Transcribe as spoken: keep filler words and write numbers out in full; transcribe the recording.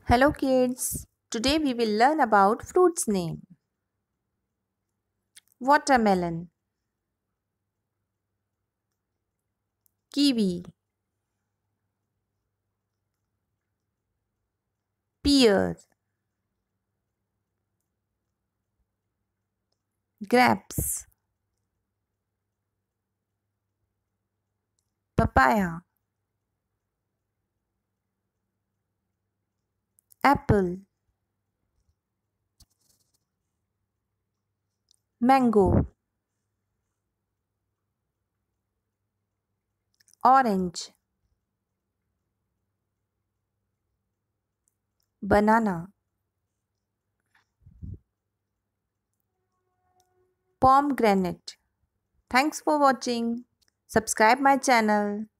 Hello kids, today we will learn about fruits name. Watermelon, kiwi, pear, grapes, papaya, apple, mango, orange, banana, pomegranate. Thanks for watching. Subscribe my channel.